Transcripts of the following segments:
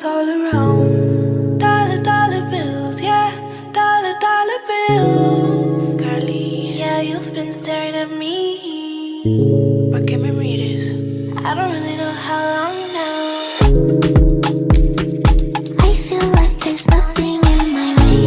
all around. Dollar, dollar bills, yeah, dollar, dollar bills. Girlie, Yeah, you've been staring at me. ¿pa' qué me mires? I don't really know how long now. I feel like there's nothing in my way.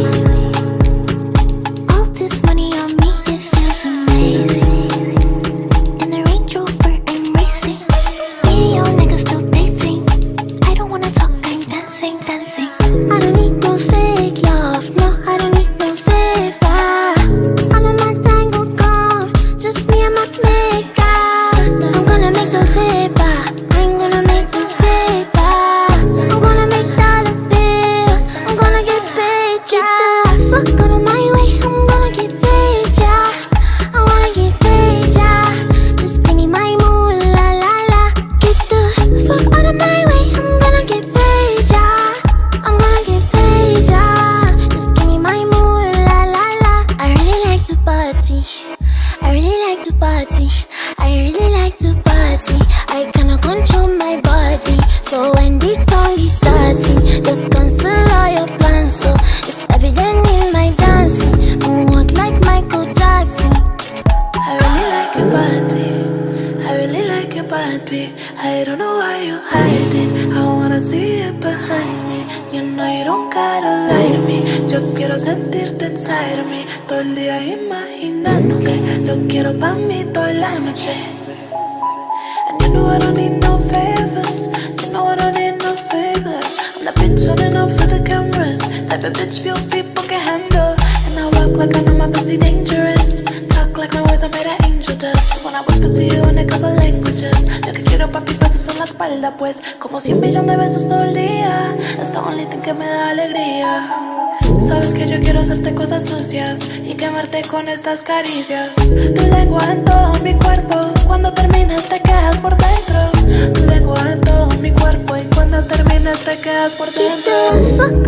All this money on me, it feels amazing. In the Range Rover I'm racing. Me and your niggas still dating. I don't wanna talk, I'm dancing, dancing. I don't need no fake love, no, I don't need no favor. All of my tango gone, just me and my makeup. I'm gonna make the paper, I'm gonna make the paper. I'm gonna make dollar bills, I'm gonna get paid, yeah. Fuck out of my way, I'm gonna get paid, yeah. I wanna get paid, yeah. Just give me my moolah-la-la. Get the fuck out of my way, I'm gonna get paid, yeah. I'm gonna get paid, yeah. Just give me my moolah-la-la. I really like to party, I really like to party, I really like to party. I cannot control my body, so when this song is starting, just cancel all your plans. So it's evident in my dancing, moonwalk like Michael Jackson. I really like your body, I really like your body. I don't know why you hide it, I wanna see it behind me. You know you don't gotta lie to me. Yo quiero sentirte inside of me. Todo el día imaginándote, lo quiero pa' mí toda la noche. And you know I don't need no favors, you know I don't need no favors. I'm the bitch running off for the cameras, type of bitch few people can handle. And I walk like I know my pussy dangerous, talk like my words are made of angel dust. When I whisper to you in a couple languages, lo que quiero pa' mis besos en la espalda, pues como 100 millones de besos todo el día. It's the only thing que me da alegría. Sabes que yo quiero hacerte cosas sucias y quemarte con estas caricias. Tu lengua en todo mi cuerpo, cuando terminas te quedas por dentro. Tu lengua en todo mi cuerpo y cuando terminas te quedas por dentro. Fuck